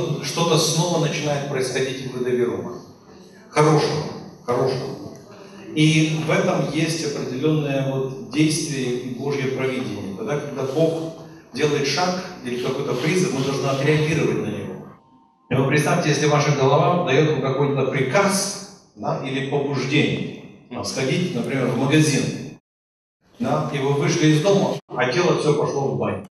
вот что-то снова начинает происходить в Идаверума. Хорошего. И в этом есть определенное вот действие и Божье провидение. Тогда, когда Бог делает шаг или какой-то призыв, мы должны отреагировать на него. И вы представьте, если ваша голова дает вам какой-то приказ, да, или побуждение, сходить, например, в магазин, да, и вы вышли из дома, а тело все пошло в баню.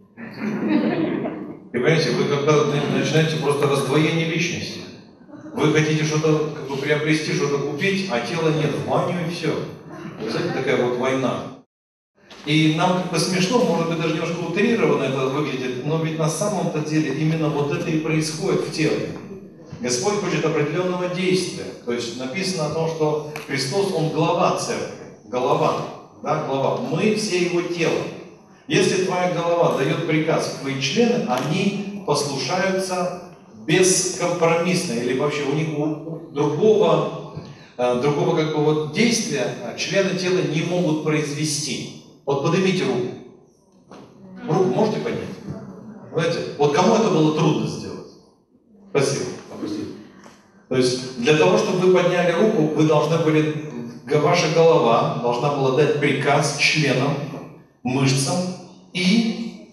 И понимаете, вы когда начинаете просто раздвоение личности. Вы хотите что-то как бы приобрести, что-то купить, а тела нет, в баню и все. Вы знаете, такая вот война. И нам как бы смешно, может быть, даже немножко утрированно это выглядит, но ведь на самом-то деле именно вот это и происходит в теле. Господь хочет определенного действия. То есть написано о том, что Христос, Он глава церкви. Голова. Да, голова. Мы все Его тело. Если твоя голова дает приказ, твои члены, они послушаются бескомпромиссно, или вообще у них другого как бы вот действия члены тела не могут произвести. Вот поднимите руку. Руку можете поднять? Знаете, вот кому это было трудно сделать? Спасибо. Опустите. То есть для того, чтобы вы подняли руку, вы должны были, ваша голова должна была дать приказ членам, мышцам и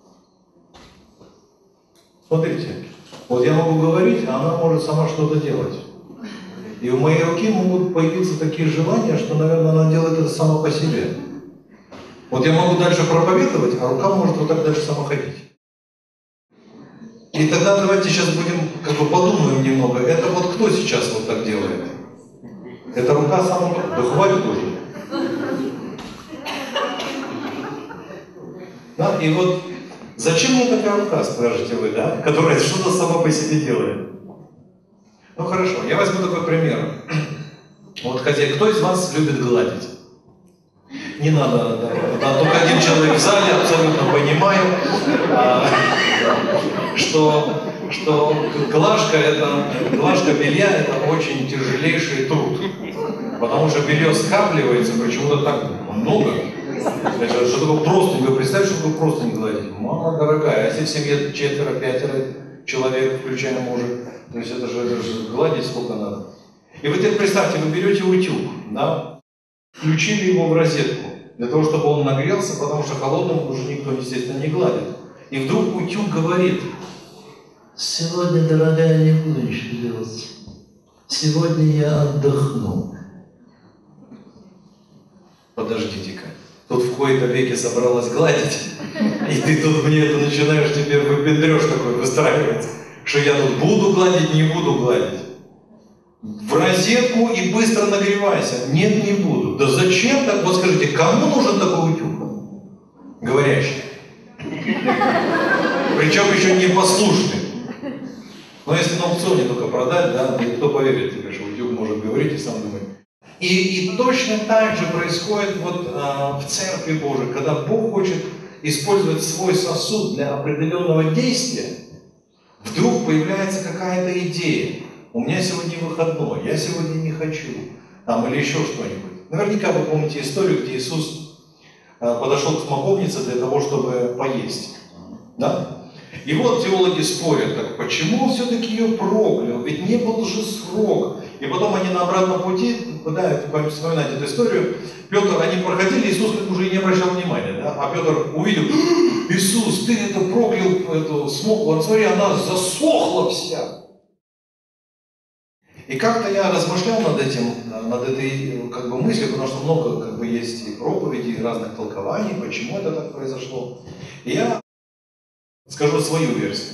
смотрите. Вот я могу говорить, а она может сама что-то делать. И у моей руки могут появиться такие желания, что, наверное, она делает это сама по себе. Вот я могу дальше проповедовать, а рука может вот так дальше сама ходить. И тогда давайте сейчас будем, как бы подумаем немного, это вот кто сейчас вот так делает? Это рука сама, да хватит уже. Да, и вот зачем мне такая рука, спрашиваете вы, да, которая что-то сама по себе делает? Ну хорошо, я возьму такой пример. Вот хозяин, кто из вас любит гладить? Не надо, да, только один человек в зале, абсолютно понимаю, что глажка белья это очень тяжелейший труд. Потому что белье скапливается, почему-то так много. Значит, что такое простынь? Вы представьте, что такое простынь гладить? Мама дорогая, а если в семье 4-5 человек, включая мужа, то есть это же гладить сколько надо. И вы теперь представьте, вы берете утюг, да, включили его в розетку, для того, чтобы он нагрелся, потому что холодным уже никто, естественно, не гладит. И вдруг утюг говорит: сегодня, дорогая, не буду ничего делать. Сегодня я отдохну. Подождите-ка. Тут в кои-то веке собралась гладить, и ты тут мне это начинаешь, теперь выпендрёж такой выстраивать, что я тут буду гладить, не буду гладить. В розетку и быстро нагревайся. Нет, не буду. Да зачем так? Вот скажите, кому нужен такой утюг? Говорящий. Причем еще непослушный. Но если на аукционе только продать, да, никто поверит тебе, что утюг может говорить и сам думать. И точно так же происходит вот в Церкви Божией, когда Бог хочет использовать свой сосуд для определенного действия, вдруг появляется какая-то идея. У меня сегодня выходной, я сегодня не хочу, там, или еще что-нибудь. Наверняка вы помните историю, где Иисус подошел к смоковнице для того, чтобы поесть. Да? И вот теологи спорят, так почему он все-таки ее проклял, ведь не был же срок. И потом они на обратном пути, да, вспоминайте эту историю, Петр, они проходили, Иисус уже и не обращал внимания, да? А Петр увидел: Иисус, ты это проклял, эту смоку, вот смотри, она засохла вся. И как-то я размышлял над этой как бы мыслью, потому что много как бы есть и проповедей, и разных толкований, почему это так произошло. И я скажу свою версию.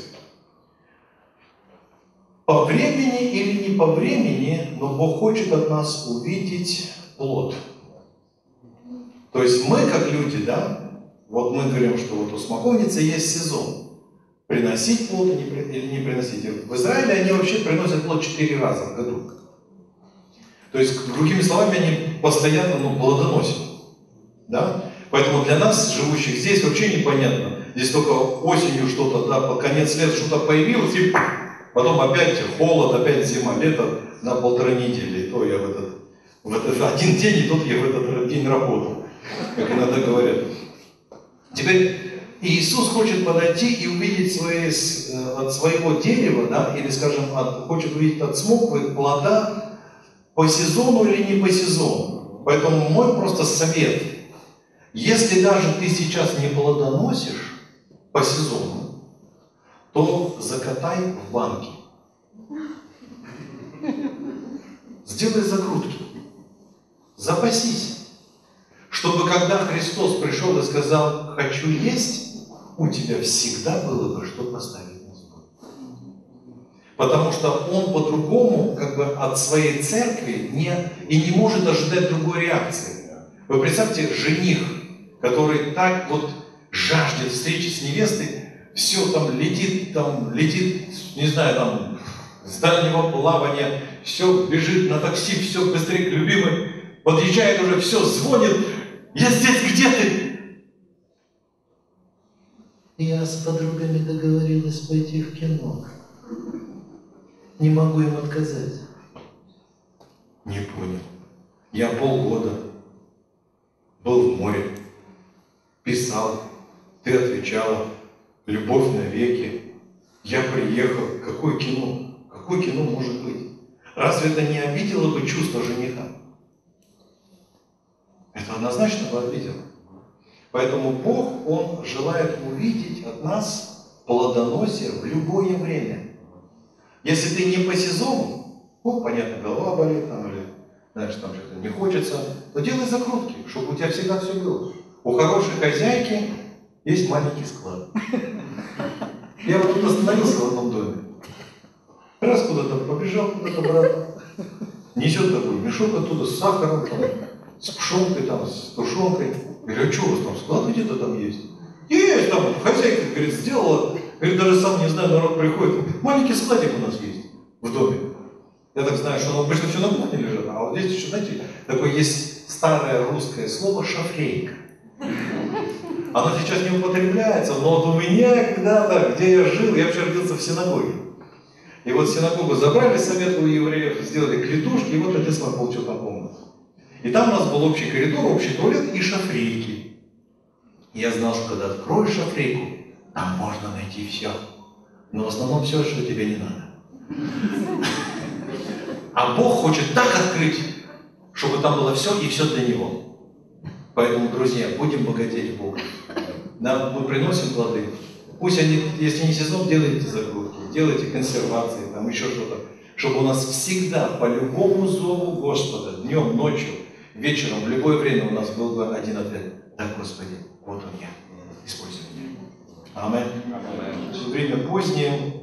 По времени или не по времени, но Бог хочет от нас увидеть плод. То есть мы, как люди, да, вот мы говорим, что вот у смоковницы есть сезон. Приносить плод или не приносить. В Израиле они вообще приносят плод 4 раза в году. То есть, другими словами, они постоянно плодоносят. Да? Поэтому для нас, живущих здесь, вообще непонятно. Здесь только осенью что-то, да, под конец лета что-то появилось, и потом опять холод, опять зима, лето на 1,5 недели. И то я в этот один день, и тут я в этот день работал, как иногда говорят. Теперь И Иисус хочет подойти и увидеть от своего дерева, да, или, скажем, хочет увидеть от смоквы плода по сезону или не по сезону. Поэтому мой просто совет. Если даже ты сейчас не плодоносишь по сезону, то закатай в банки. Сделай закрутки. Запасись. Чтобы когда Христос пришел и сказал «хочу есть», у тебя всегда было бы что поставить на стол. Потому что он по-другому как бы от своей церкви не может ожидать другой реакции. Вы представьте, жених, который так вот жаждет встречи с невестой, все там летит, не знаю, там, с дальнего плавания, все бежит на такси, все быстрее к любимой, подъезжает уже, все, звонит, я здесь, где ты? Я с подругами договорилась пойти в кино. Не могу им отказать. Не понял. Я полгода был в море, писал, ты отвечала, любовь навеки. Я приехал. Какое кино? Какое кино может быть? Разве это не обидело бы чувство жениха? Это однозначно бы обидело. Поэтому Бог, Он желает увидеть от нас плодоносие в любое время. Если ты не по сезону, понятно, голова болит, там, или, знаешь, там что-то не хочется, то делай закрутки, чтобы у тебя всегда все было. У хорошей хозяйки есть маленький склад. Я вот тут остановился в одном доме. Раз куда-то побежал, куда-то брат. Несет такой мешок оттуда с сахаром, там, с пшенкой, там, с тушенкой. Говорю, а что у вас там, склад где-то там есть? Есть, там хозяйка, говорит, сделала. Говорит, даже сам не знаю, народ приходит. Маленький складик у нас есть в доме. Я так знаю, что оно обычно все на кухне лежит. А вот здесь еще, знаете, такое есть старое русское слово «шафрейка». Оно сейчас не употребляется, но вот у меня когда-то, где я жил, я вообще родился в синагоге. И вот синагогу забрали с советского евреев, сделали клетушки, и вот отец мой получил там комнату. И там у нас был общий коридор, общий туалет и шафрейки. И я знал, что когда откроешь шафрейку, там можно найти все. Но в основном все, что тебе не надо. А Бог хочет так открыть, чтобы там было все и все для Него. Поэтому, друзья, будем богатеть в Бога. Да, мы приносим плоды. Пусть они, если не сезон, делайте закрутки, делайте консервации, там еще что-то. Чтобы у нас всегда, по любому зову Господа, днем, ночью, вечером, в любое время у нас был бы один ответ. Да, Господи, вот он я. Используй меня. Аминь. Время позднее.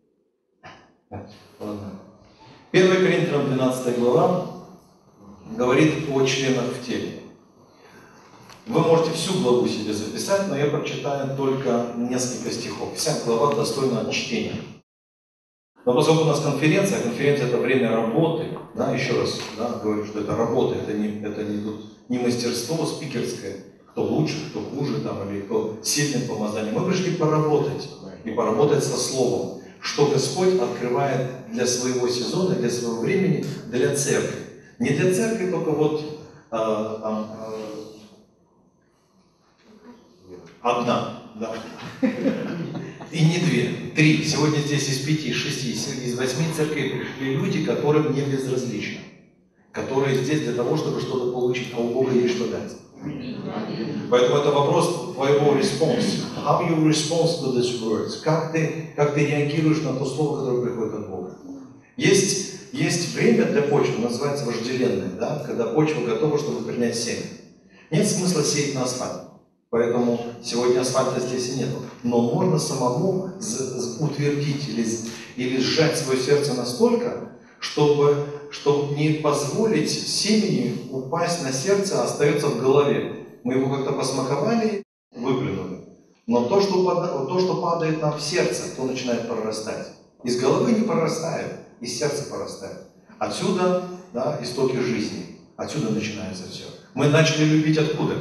Ладно. 1 Коринфянам 12 глава говорит о членах в теле. Вы можете всю главу себе записать, но я прочитаю только несколько стихов. Вся глава достойна чтения. Но поскольку у нас конференция, а конференция это время работы, да, еще раз говорю, что это работа, это не мастерство спикерское, кто лучше, кто хуже, там, или кто сильным помазанием. Мы пришли поработать, и поработать со Словом, что Господь открывает для своего сезона, для своего времени, для церкви. Не для церкви, только вот одна, да. И не две, три. Сегодня здесь из 5, 6, из 8 церквей пришли люди, которым не безразлично. Которые здесь для того, чтобы что-то получить, а у Бога есть что дать. Поэтому это вопрос твоего response. How you respond to these words? Как ты реагируешь на то слово, которое приходит от Бога? Есть время для почвы, называется вожделенное, да? Когда почва готова, чтобы принять семя. Нет смысла сеять на асфальт. Поэтому сегодня асфальта здесь и нет. Но можно самому утвердить или сжать свое сердце настолько, чтобы не позволить семени упасть на сердце, а остается в голове. Мы его как-то посмаковали, выплюнули. Но то, что падает нам в сердце, то начинает прорастать. Из головы не прорастает, из сердца прорастает. Отсюда, да, истоки жизни. Отсюда начинается все. Мы начали любить откуда?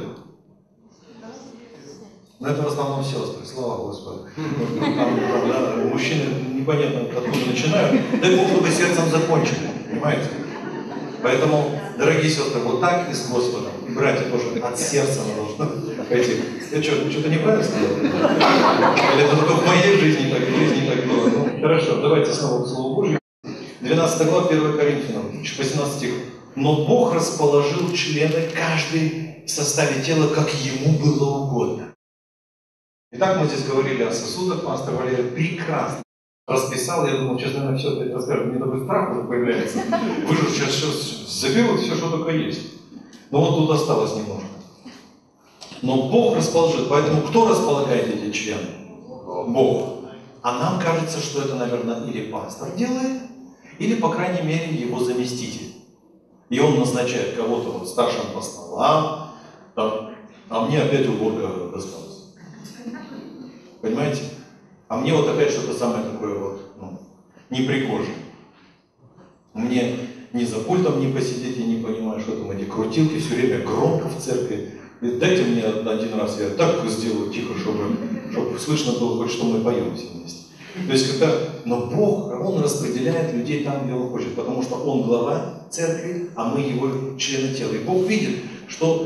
Но это в основном сестры, слава Господу. Мужчины непонятно откуда начинают, дай Бог, чтобы сердцем закончили, понимаете? Поэтому, дорогие сестры, вот так и с Господом. И братья тоже от сердца должны. Я что-то неправильно сказал? Или это только в моей жизни так было? Ну, хорошо, давайте снова к Слову Божьему. 12 глава, 1 Коринфянам, 18 стих. «Но Бог расположил члены каждый в составе тела, как ему было угодно». Итак, мы здесь говорили о сосудах, пастор Валерий прекрасно расписал. Я думал, честно, наверное, все это расскажет. Мне такой страх уже появляется. Вы же сейчас заберут все, что только есть. Но вот тут осталось немножко. Но Бог расположил. Поэтому кто располагает эти члены? Бог. А нам кажется, что это, наверное, или пастор делает, или, по крайней мере, его заместитель. И он назначает кого-то вот старшим по столам, а мне опять уборка досталась. Понимаете? А мне вот опять что-то самое такое вот, непригожее. Мне ни за пультом не посидеть, я не понимаю, что там эти крутилки, все время громко в церкви. И дайте мне один раз, я так сделаю тихо, чтобы слышно было хоть, что мы поем все вместе. То есть, но Бог, Он распределяет людей там, где Он хочет, потому что Он глава церкви, а мы Его члены тела. И Бог видит, что,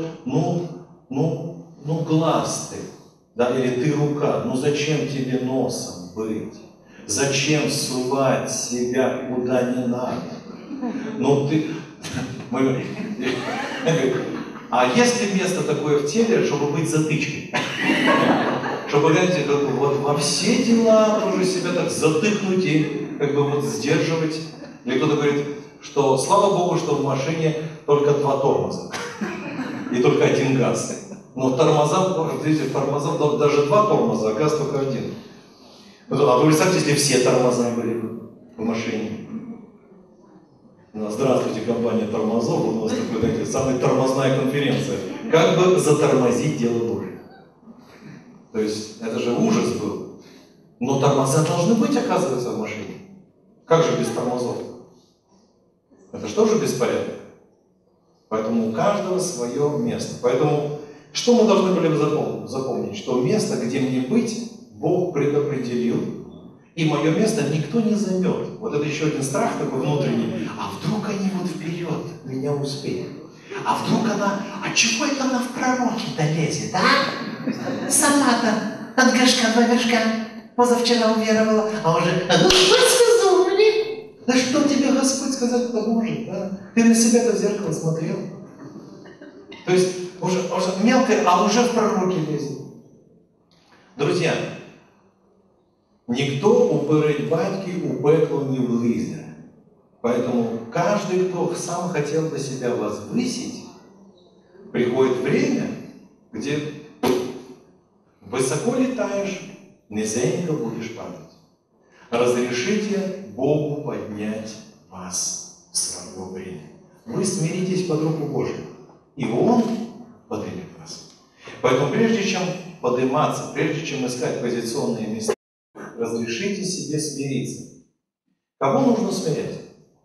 глаз ты, да, или ты рука, зачем тебе носом быть? Зачем сувать себя куда не надо? А есть ли место такое в теле, чтобы быть затычкой? Чтобы, знаете, вот во все дела тоже себя так затыкнуть и сдерживать. Или кто-то говорит, что слава Богу, что в машине только 2 тормоза. И только 1 газ. Но тормозов даже 2 тормоза, а газ только 1. А вы представьте, если все тормоза были в машине. Здравствуйте, компания тормозов. У нас такая, знаете, самая тормозная конференция. Как бы затормозить дело Божие. То есть, это же ужас был. Но тормоза должны быть, оказывается, в машине. Как же без тормозов? Это что же беспорядок? Поэтому у каждого свое место. Поэтому, что мы должны были запомнить? Что место, где мне быть, Бог предопределил. И мое место никто не займет. Вот это еще один страх такой внутренний. А вдруг они вот вперед меня успеют? А вдруг она, чего это она в пророке-то лезет, а? Сама-то от горшка 2 вершка позавчера уверовала, а уже, Господь сказал мне. Да что тебе Господь сказать-то может, да? Ты на себя-то в зеркало смотрел. То есть, уже мелкое, а уже в пророке лезет. Друзья, ніхто уперед батьки у пекло не влізе. Поэтому каждый, кто сам хотел бы себя возвысить, приходит время, где высоко летаешь, низенько будешь падать. Разрешите Богу поднять вас в свое время. Вы смиритесь под руку Божию, и Он поднимет вас. Поэтому прежде чем подниматься, прежде чем искать позиционные места, разрешите себе смириться. Кого нужно смирять?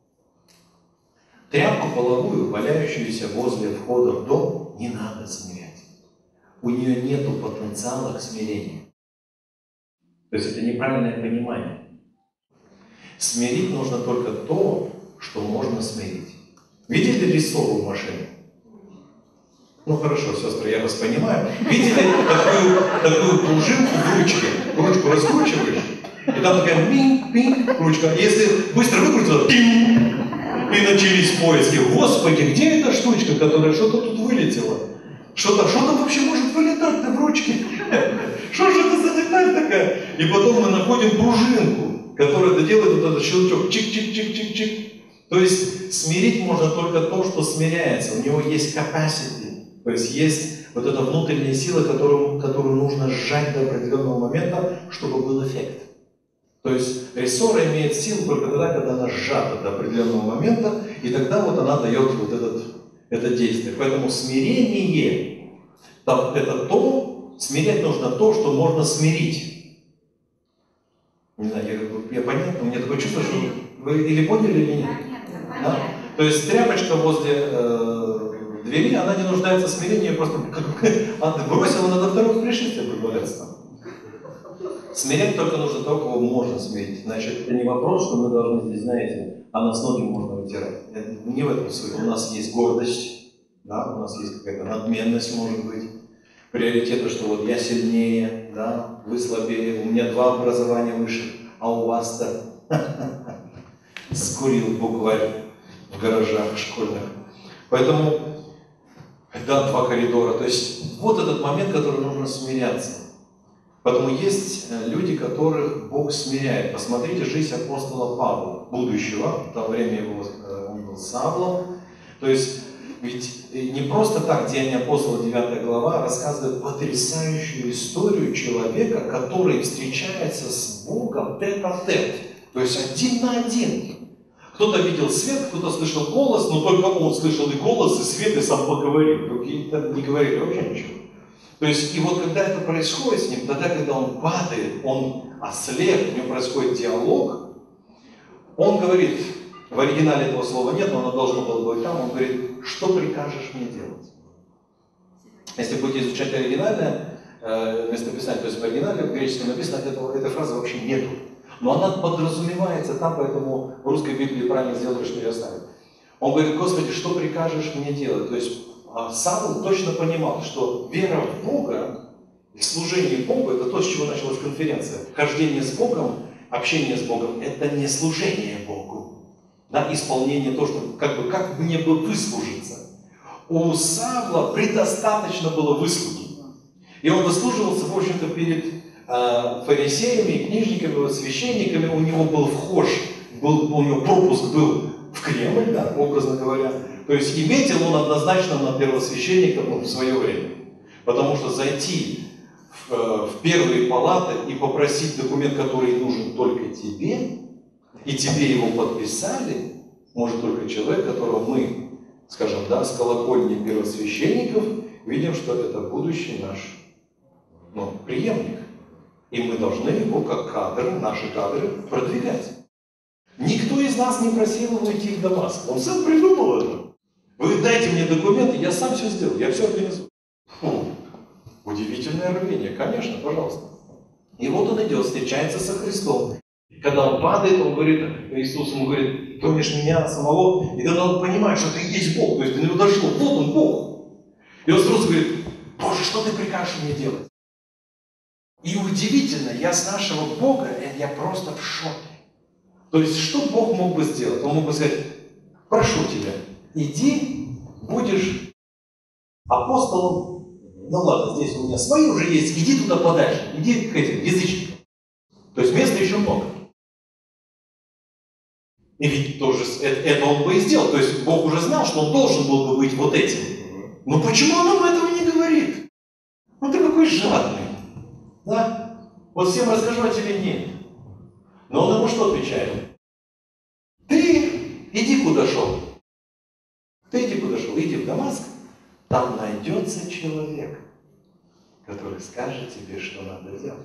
Тряпку половую, валяющуюся возле входа в дом, не надо смирять. У нее нет потенциала к смирению. То есть это неправильное понимание. Смирить нужно только то, что можно смирить. Видели рессору в машине? Хорошо, сестры, я вас понимаю. Видели такую пружинку в ручке? Ручку раскручиваешь, и там такая пинг-пинг ручка. Если быстро выкрутила, пинг, и начались поиски. Господи, где эта штучка, которая что-то тут вылетела? Что-то вообще может вылетать-то в ручке? Что же это за деталь такая? И потом мы находим пружинку, которая делает вот этот щелчок. Чик-чик-чик-чик-чик. То есть смирить можно только то, что смиряется. У него есть capacity. То есть есть вот эта внутренняя сила, которую нужно сжать до определенного момента, чтобы был эффект. То есть рессора имеет силу только тогда, когда она сжата до определенного момента, и тогда вот она дает вот это действие. Поэтому смирение – это смирять нужно то, что можно смирить. Не знаю, я понятно? У меня такое чувство, что вы или поняли, или нет? Да? То есть тряпочка возле двери, она не нуждается в смирении, просто бросила, она до второго пришествия будет валяться там. Смирять только нужно того, кого можно смирить. Значит, это не вопрос, что мы должны здесь, знаете, а нас ноги можно вытирать. Не в этом суть. У нас есть гордость, да, у нас есть какая-то надменность, может быть. приоритеты, что вот я сильнее, да, вы слабее, у меня 2 образования выше, а у вас-то скурил букварь в гаражах школьных. Поэтому, да, 2 коридора. То есть вот этот момент, который нужно смиряться. Поэтому есть люди, которых Бог смиряет. Посмотрите жизнь апостола Павла, будущего, в то время он был Савлом. То есть, ведь не просто так Деяния апостола 9 глава рассказывает потрясающую историю человека, который встречается с Богом тет-а-тет, то есть один на один. Кто-то видел свет, кто-то слышал голос, но только он слышал и голос, и свет, и сам поговорил. Другие там не говорили вообще ничего. То есть, и вот когда это происходит с ним, тогда, когда он падает, он ослеп, у него происходит диалог, он говорит, в оригинале этого слова нет, но оно должно было быть там, он говорит, что прикажешь мне делать? Если будете изучать оригинальное местописание, то есть в оригинале, в греческом написано, этой фразы вообще нету. Но она подразумевается там, поэтому в русской Библии правильно сделали, что ее оставили. Он говорит, Господи, что прикажешь мне делать? То есть Савл точно понимал, что вера в Бога и служение Богу – это то, с чего началась конференция. Хождение с Богом, общение с Богом – это не служение Богу. Да, исполнение то, что как мне бы выслужиться. У Савла предостаточно было выслуги. И он выслуживался, в общем-то, перед фарисеями, книжниками, священниками. У него был вхож, у него пропуск был в Кремль, да, образно говоря. То есть и метил он однозначно на первосвященника в свое время. Потому что зайти в первые палаты и попросить документ, который нужен только тебе, и тебе его подписали, может только человек, которого мы, скажем, да, с колокольни первосвященников, видим, что это будущий наш преемник. И мы должны его, как кадры, наши кадры, продвигать. Никто из нас не просил его идти в Дамаск. Он сам придумал это. Вы дайте мне документы, я сам все сделаю, я все организую. Удивительное рвение, конечно, пожалуйста. И вот он идет, встречается со Христом. Когда он падает, он говорит, Иисус ему говорит, помнишь меня самого? И тогда он понимает, что ты и есть Бог. То есть до него дошло, вот он Бог. И он сразу говорит, Боже, что ты прикажешь мне делать? И удивительно, я с нашего Бога, я просто в шоке. То есть, что Бог мог бы сделать? Он мог бы сказать, прошу тебя, иди, будешь апостолом. Ну ладно, здесь у меня свои уже есть, иди туда подальше, иди к этим язычникам. То есть, места еще много. И ведь тоже это он бы и сделал. То есть, Бог уже знал, что он должен был бы быть вот этим. Но почему он нам этого не говорит? Ну ты какой жадный. Да? Вот всем расскажу, а тебе нет. Но он ему что отвечает? Ты иди куда шел. Ты иди куда шел, иди в Дамаск. Там найдется человек, который скажет тебе, что надо делать.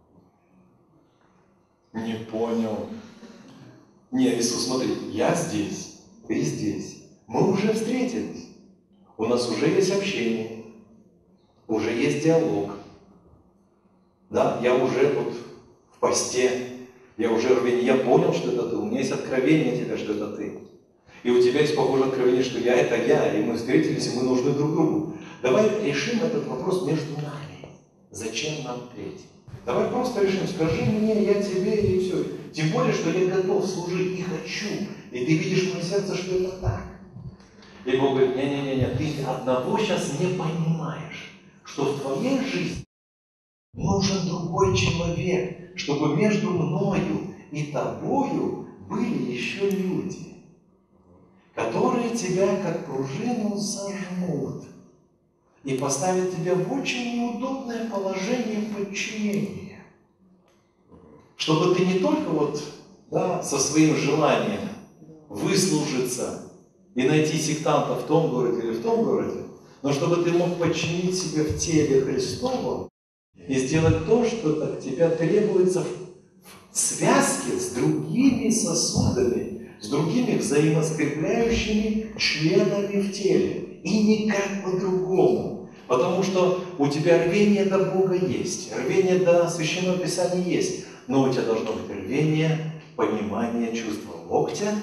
Не понял. Не, Иисус, смотри, я здесь, ты здесь. Мы уже встретились. У нас уже есть общение. Уже есть диалог. Да, я уже вот в посте. Я уже рвение, я понял, что это ты. У меня есть откровение тебя, что это ты. И у тебя есть похожее откровение, что я это я. И мы встретились, и мы нужны друг другу. Давай решим этот вопрос между нами. Зачем нам третий? Давай просто решим, скажи мне, я тебе, и все. Тем более, что я готов служить и хочу. И ты видишь в моем сердце, что это так. И Бог говорит, не-не-не, ты одного сейчас не понимаешь, что в твоей жизни нужен другой человек, чтобы между мною и тобою были еще люди, которые тебя как пружину сожмут и поставят тебя в очень неудобное положение подчинения. Чтобы ты не только со своим желанием выслужиться и найти сектанта в том городе или в том городе, но чтобы ты мог подчинить себя в теле Христовом и сделать то, что от тебя требуется в связке с другими сосудами, с другими взаимоскрепляющими членами в теле. И никак по-другому. Потому что у тебя рвение до Бога есть, рвение до Священного Писания есть, но у тебя должно быть рвение, понимание, чувство локтя,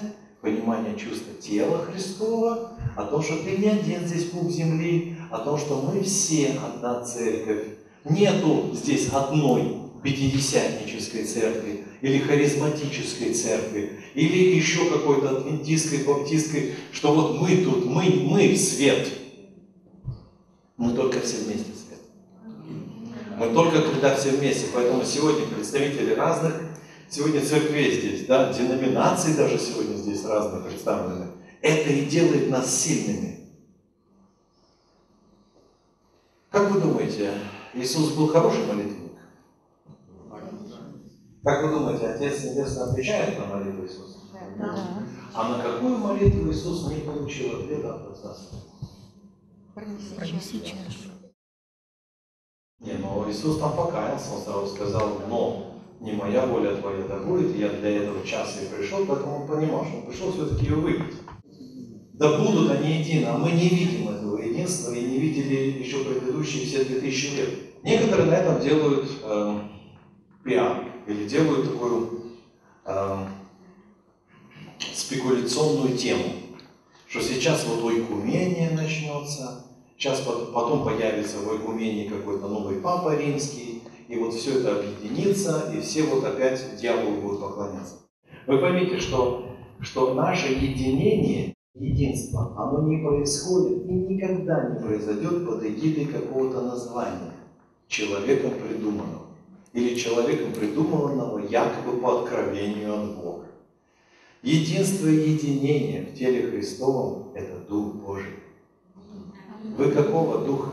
понимание чувства тела Христова, о том, что ты не один здесь пуп земли, о том, что мы все одна церковь. Нету здесь одной пятидесятнической церкви, или харизматической церкви, или еще какой-то адвентистской, баптистской, что вот мы тут, мы свет. Мы только все вместе свет. Мы только когда все вместе. Поэтому сегодня представители разных, сегодня церквей здесь, да, деноминаций даже сегодня здесь разные представлены. Это и делает нас сильными. Как вы думаете, Иисус был хороший молитвенник? Как вы думаете, Отец Небесный отвечает на молитву Иисуса? Да. А на какую молитву Иисус не получил ответа от Отца? Пронеси чашу. Не, но Иисус там покаялся, Он сразу сказал, но не моя воля твоя да будет, я для этого часа и пришел, поэтому Он понимал, что Он пришел все-таки ее выпить. Да будут они едины, а мы не видим этого единства и не видели еще предыдущие все 2000 лет. Некоторые на этом делают пиар или делают такую спекуляционную тему, что сейчас вот ойкумения начнется, сейчас потом появится в ойкумении какой-то новый папа римский, и вот все это объединится, и все вот опять дьяволу будут поклоняться. Вы поймите, что наше единение, единство, оно не происходит и никогда не произойдет под эгидой какого-то названия, человеком придуманного, или человеком придуманного якобы по откровению от Бога. Единство и единение в теле Христовом – это Дух Божий. Вы какого духа?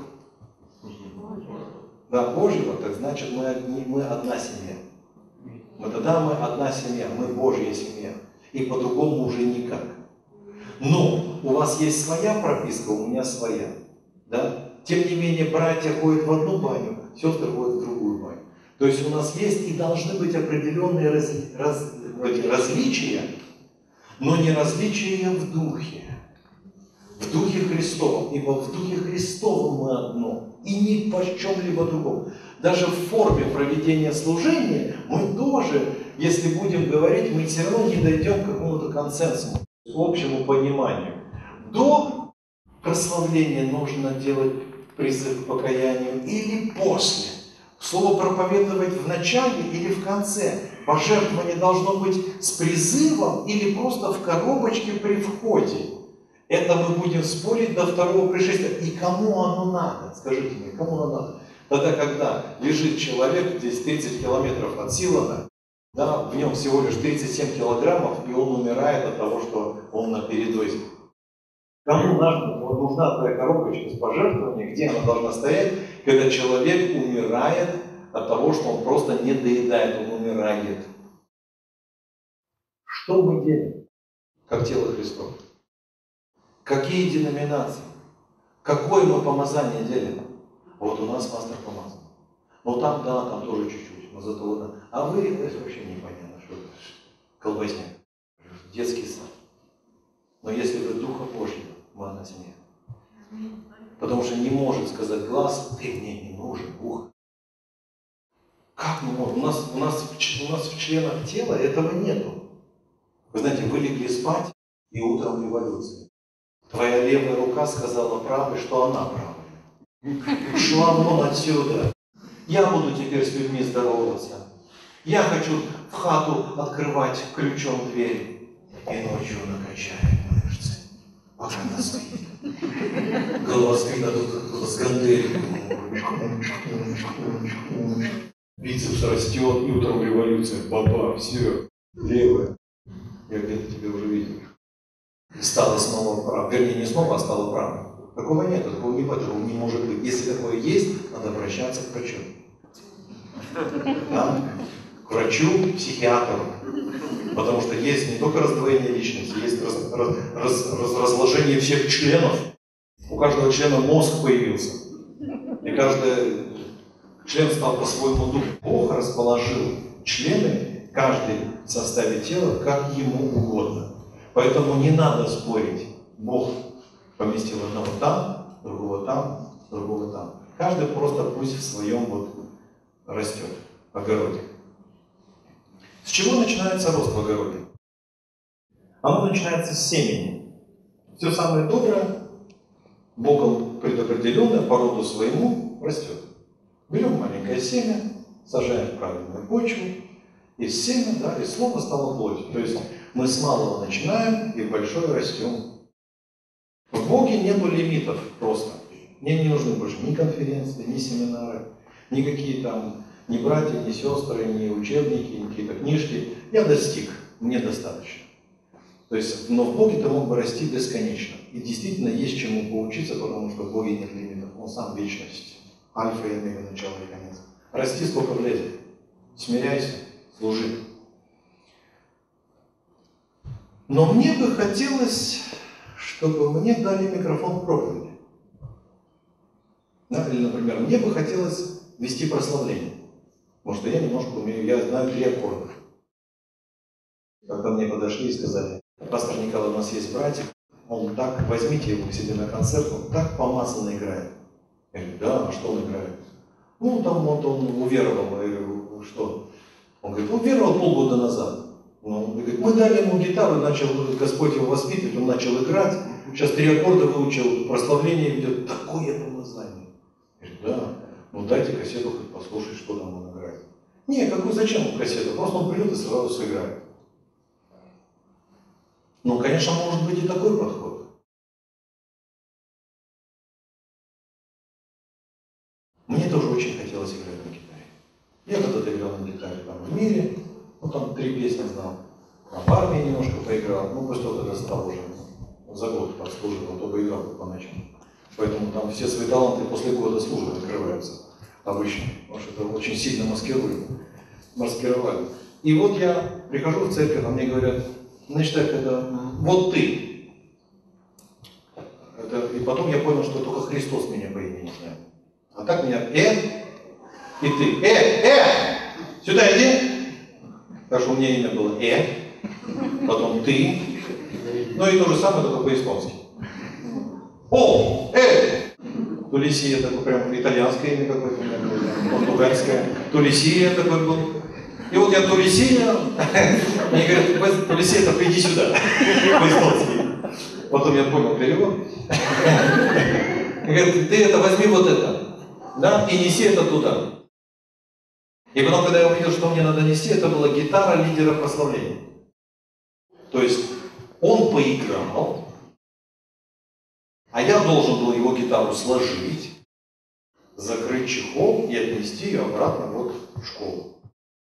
Да, Божьего, так значит мы одна семья. Тогда мы одна семья, мы Божья семья. И по-другому уже никак. Но у вас есть своя прописка, у меня своя. Да? Тем не менее, братья ходят в одну баню, сестры ходят в другую баню. То есть у нас есть и должны быть определенные различия, но не различия в духе. В Духе Христовом. Ибо в Духе Христовом мы одно. И ни по чем-либо другом. Даже в форме проведения служения мы тоже, если будем говорить, мы все равно не дойдем к какому-то консенсусу, к общему пониманию. До прославления нужно делать призыв к покаянию или после. Слово проповедовать в начале или в конце. Пожертвование должно быть с призывом или просто в коробочке при входе. Это мы будем спорить до второго пришествия. И кому оно надо? Скажите мне, кому оно надо? Тогда, когда лежит человек здесь 30 километров от Силана, да, в нем всего лишь 37 килограммов, и он умирает от того, что он на передозе. Кому нужна твоя коробочка с пожертвованием, где она должна стоять, когда человек умирает от того, что он просто не доедает, он умирает. Что мы делаем, как тело Христова? Какие деноминации? Какое мы помазание делим? Вот у нас пастор помазан. Ну там, да, там тоже чуть-чуть, но зато вот. А вы, это вообще непонятно, что это колбасник, детский сад. Но если вы Духа Божьего, мы одна семья. Потому что не может сказать глаз, ты мне не нужен, ухо. Как не может? У нас в членах тела этого нету. Вы знаете, вы легли спать, и утром революция. Твоя левая рука сказала правой, что она правая. Ушла вон отсюда. Я буду теперь с людьми здороваться. Я хочу в хату открывать ключом дверь. И ночью накачаем мышцы. Вот она стоит. Голова стоит, а тут с гантелью. Бицепс растет, и утром революция. Баба, все, левая. Я где-то тебя уже видел. Стало снова правой. Вернее, не снова, а стало правой. Такого нет, такого не может быть. Если такое есть, надо обращаться к врачу. Да? К врачу, психиатру. Потому что есть не только раздвоение личности, есть разложение всех членов. У каждого члена мозг появился. И каждый член стал по-своему думать. Бог расположил члены, каждый в составе тела, как ему угодно. Поэтому не надо спорить. Бог поместил одного там, другого там, другого там. Каждый просто пусть в своем вот растет в огороде. С чего начинается рост в огороде? Оно начинается с семени. Все самое доброе, Богом предопределенное по роду своему растет. Берем маленькое семя, сажаем в правильную почву, из семя, да, из слова стало плоть. То есть мы с малого начинаем и в большое растем. В Боге нету лимитов просто. Мне не нужны больше ни конференции, ни семинары, никакие там, ни братья, ни сестры, ни учебники, ни какие-то книжки. Я достиг, мне достаточно. То есть, но в Боге ты мог бы расти бесконечно. И действительно есть чему поучиться, потому что в Боге нет лимитов. Он сам вечность. Альфа и омега, начало и конец. Расти сколько влезет. Смиряйся, служи. Но мне бы хотелось, чтобы мне дали микрофон проповеди. Да? Или, например, мне бы хотелось вести прославление. Потому что я немножко умею, я знаю 3 аккорда. Когда мне подошли и сказали: пастор Николай, у нас есть братик, он так, возьмите его к себе на концерт, он так помазанно играет. Я говорю: да, а что он играет? Ну, там вот он уверовал. Я говорю: что? Он говорит: уверовал полгода назад. Ну, говорит, мы дали ему гитару, начал Господь его воспитывать, он начал играть, сейчас 3 аккорда выучил, прославление идет, такое помазание. Я говорю: да, ну дайте кассету хоть послушать, что там он играет. Не, какую, зачем ему кассету? Просто он придет и сразу сыграет. Ну, конечно, может быть и такой подход. Мне тоже очень хотелось играть на гитаре. Я когда-то играл на гитаре там в мире, ну там 3 песни знал. Там в армии немножко поиграл, ну после того, когда стал уже за год подслуживал, только играл по ночам. Поэтому там все свои таланты после года службы открываются обычно, потому что это очень сильно маскировали. И вот я прихожу в церковь, а мне говорят: значит так, это вот ты. И потом я понял, что только Христос меня по имени знает. А так меня и ты. Сюда иди. Потому что у меня имя было потом ты. Ну и то же самое, только по-эстонски. Тулисия, такое прям итальянское имя какое-то у меня было, португальское. Тулисия такой был. И вот я Тулисия, мне говорят: Тулисия, это приди сюда, по-эстонски. Потом я понял перевод. Говорят: ты это возьми вот это, да, и неси это туда. И потом, когда я увидел, что мне надо нести, это была гитара лидера прославления. То есть он поиграл, а я должен был его гитару сложить, закрыть чехол и отнести ее обратно вот в школу.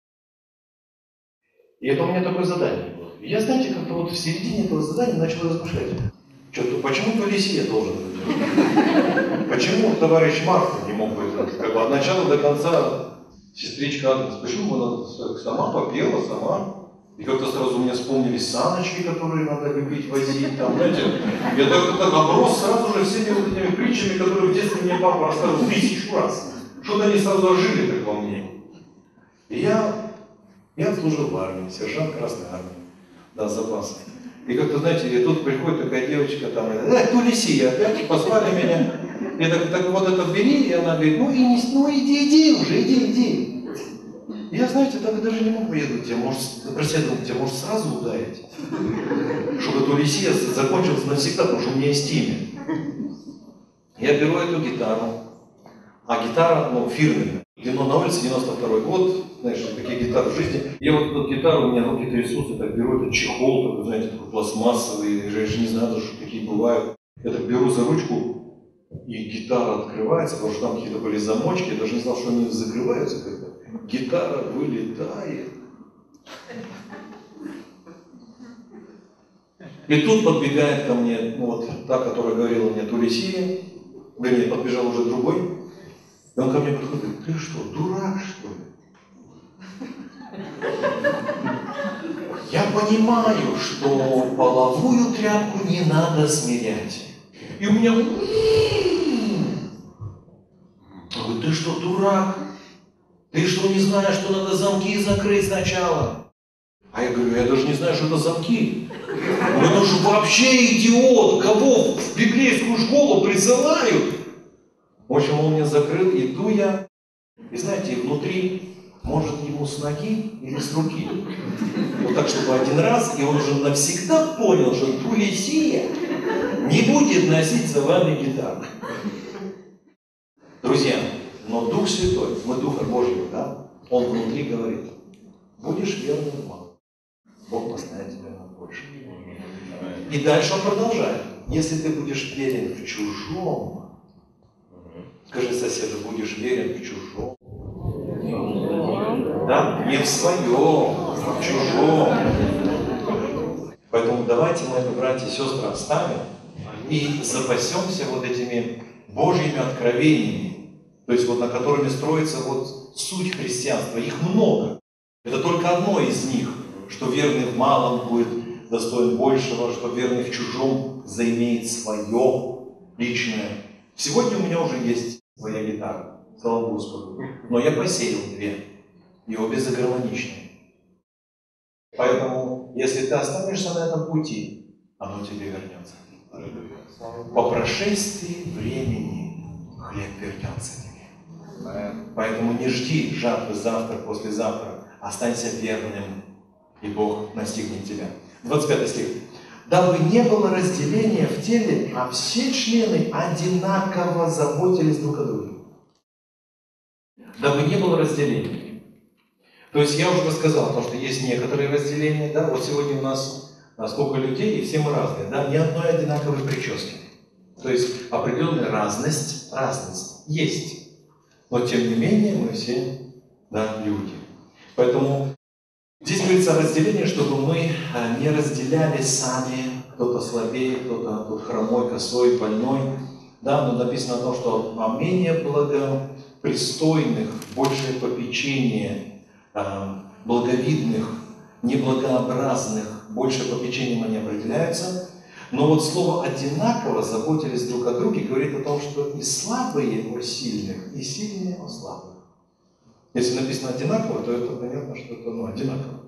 И это у меня такое задание было. И я, знаете, как-то вот в середине этого задания начал размышлять. Почему Тулисия должен это делать? Почему товарищ Марфа не мог бы это, как бы от начала до конца сестричка Агнес? Почему она сама попела, сама? И как-то сразу мне вспомнились саночки, которые надо любить, возить. Там, знаете, я так оброс сразу же всеми вот этими притчами, которые в детстве мне папа рассказывал 1000 раз. Что-то они сразу ожили так во мне. И я служил в армии, сержант Красной армии, да, запаса. И как-то, знаете, и тут приходит такая девочка, там, Тулисия, опять позвали меня. Я так вот это бери, и она говорит: ну иди уже, иди. Я, знаете, так даже не мог уехать, тебя может сразу ударить. Чтобы Тулисия закончилась навсегда, потому что у меня есть имя. Я беру эту гитару, а гитара, фирменная. На улице 92-й год, знаешь, такие гитары в жизни. Я вот эту гитару, у меня руки трясутся, так беру этот чехол, такой, знаете, такой пластмассовый, я же не знаю, даже, что такие бывают. Я так беру за ручку, и гитара открывается, потому что там какие-то были замочки, я даже не знал, что они закрываются как-то. Гитара вылетает. И тут подбегает ко мне, та, которая говорила мне Тулисия, вернее, подбежал уже другой. И он ко мне подходит и говорит: ты что, дурак, что ли? Я понимаю, что половую тряпку не надо смирять. И у меня... Он говорит: ты что, дурак? Ты что, не знаешь, что надо замки закрыть сначала? А я говорю: я даже не знаю, что это замки. Он говорит: ну же вообще идиот, кого в библейскую школу присылают? В общем, он меня закрыл, иду я, и знаете, внутри Может, ему с ноги или с руки. Вот так, чтобы один раз, и он уже навсегда понял, что Тулисия не будет носить за вами гитару. Друзья, но Дух Святой, мы Духа Божьего, да? Он внутри говорит, будешь верным в малом, Бог поставит тебя на больше. И дальше он продолжает. Если ты будешь верен в чужом, скажи соседу, будешь верен в чужом. Да? Не в своем, а в чужом. Поэтому давайте мы это, братья и сестры, оставим и запасемся вот этими Божьими откровениями, то есть вот на которыми строится вот суть христианства. Их много. Это только одно из них, что верный в малом будет достоин большего, что верный в чужом заимеет свое личное. Сегодня у меня уже есть своя гитара, слава Господу, но я посеял две, и обе загармоничные. Поэтому, если ты останешься на этом пути, оно тебе вернется. По прошествии времени хлеб вернется тебе. Поэтому не жди жатвы завтра, послезавтра. Останься верным, и Бог настигнет тебя. 25 стих. Дабы не было разделения в теле, а все члены одинаково заботились друг о друге. Дабы не было разделения. То есть я уже рассказал о том, что есть некоторые разделения. Да? Вот сегодня у нас сколько людей, и все мы разные. Да? Ни одной одинаковой прически. То есть определенная разность есть. Но тем не менее мы все люди. Поэтому здесь говорится о разделении, чтобы мы не разделяли сами, кто-то слабее, кто-то тут хромой, косой, больной. Да, но написано о том, что менее благопристойных, большее попечение, благовидных, неблагообразных, больше попечением они определяются. Но вот слово «одинаково» заботились друг о друге говорит о том, что и слабые о сильных, и сильные о слабых. Если написано «одинаково», то это понятно, что это одинаково.